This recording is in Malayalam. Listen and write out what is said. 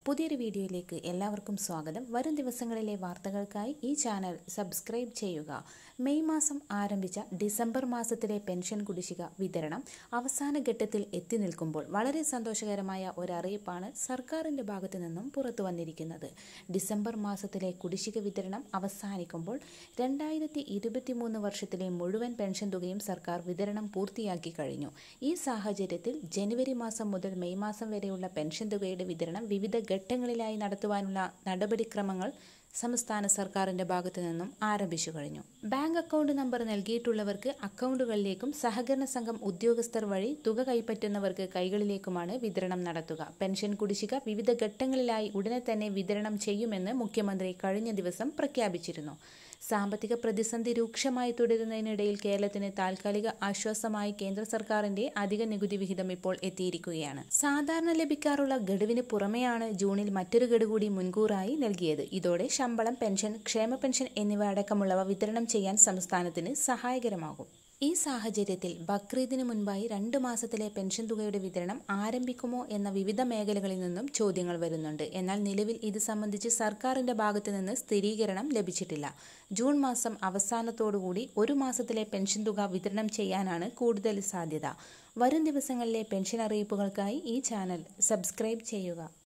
പുതിയൊരു വീഡിയോയിലേക്ക് എല്ലാവർക്കും സ്വാഗതം. വരും ദിവസങ്ങളിലെ വാർത്തകൾക്കായി ഈ ചാനൽ സബ്സ്ക്രൈബ് ചെയ്യുക. മെയ് മാസം ആരംഭിച്ച ഡിസംബർ മാസത്തിലെ പെൻഷൻ കുടിശ്ശിക വിതരണം അവസാന ഘട്ടത്തിൽ എത്തി നിൽക്കുമ്പോൾ വളരെ സന്തോഷകരമായ ഒരറിയിപ്പാണ് സർക്കാരിൻ്റെ ഭാഗത്തു നിന്നും പുറത്തു വന്നിരിക്കുന്നത്. ഡിസംബർ മാസത്തിലെ കുടിശ്ശിക വിതരണം അവസാനിക്കുമ്പോൾ 2023 വർഷത്തിലെ മുഴുവൻ പെൻഷൻ തുകയും സർക്കാർ വിതരണം പൂർത്തിയാക്കി കഴിഞ്ഞു. ഈ സാഹചര്യത്തിൽ ജനുവരി മാസം മുതൽ മെയ് മാസം വരെയുള്ള പെൻഷൻ തുകയുടെ വിതരണം വിവിധ ഘട്ടങ്ങളിലായി നടത്തുവാനുള്ള നടപടിക്രമങ്ങൾ സംസ്ഥാന സർക്കാരിന്റെ ഭാഗത്തു നിന്നും ആരംഭിച്ചു കഴിഞ്ഞു. ബാങ്ക് അക്കൗണ്ട് നമ്പർ നൽകിയിട്ടുള്ളവർക്ക് അക്കൗണ്ടുകളിലേക്കും സഹകരണ സംഘം ഉദ്യോഗസ്ഥർ വഴി തുക കൈപ്പറ്റുന്നവർക്ക് കൈകളിലേക്കുമാണ് വിതരണം നടത്തുക. പെൻഷൻ കുടിശ്ശിക വിവിധ ഘട്ടങ്ങളിലായി ഉടനെ തന്നെ വിതരണം ചെയ്യുമെന്ന് മുഖ്യമന്ത്രി കഴിഞ്ഞ ദിവസം പ്രഖ്യാപിച്ചിരുന്നു. സാമ്പത്തിക പ്രതിസന്ധി രൂക്ഷമായി തുടരുന്നതിനിടയിൽ കേരളത്തിന് താൽക്കാലിക ആശ്വാസമായി കേന്ദ്ര സർക്കാരിന്റെ അധിക നികുതി വിഹിതം ഇപ്പോൾ എത്തിയിരിക്കുകയാണ്. സാധാരണ ലഭിക്കാറുള്ള ഗഡുവിന് പുറമെയാണ് ജൂണിൽ മറ്റൊരു ഗഡു കൂടി മുൻകൂറായി നൽകിയത്. ഇതോടെ ശമ്പളം, പെൻഷൻ, ക്ഷേമ പെൻഷൻ എന്നിവ അടക്കമുള്ളവ വിതരണം ചെയ്യാൻ സംസ്ഥാനത്തിന് സഹായകരമാകും. ഈ സാഹചര്യത്തിൽ ബക്രീദിന് മുൻപായി 2 മാസത്തിലെ പെൻഷൻ തുകയുടെ വിതരണം ആരംഭിക്കുമോ എന്ന വിവിധ മേഖലകളിൽ നിന്നും ചോദ്യങ്ങൾ വരുന്നുണ്ട്. എന്നാൽ നിലവിൽ ഇത് സംബന്ധിച്ച് സർക്കാരിന്റെ ഭാഗത്തു നിന്ന് സ്ഥിരീകരണം ലഭിച്ചിട്ടില്ല. ജൂൺ മാസം അവസാനത്തോടുകൂടി 1 മാസത്തിലെ പെൻഷൻ തുക വിതരണം ചെയ്യാനാണ് കൂടുതൽ സാധ്യത. വരും ദിവസങ്ങളിലെ പെൻഷൻ അറിയിപ്പുകൾക്കായി ഈ ചാനൽ സബ്സ്ക്രൈബ് ചെയ്യുക.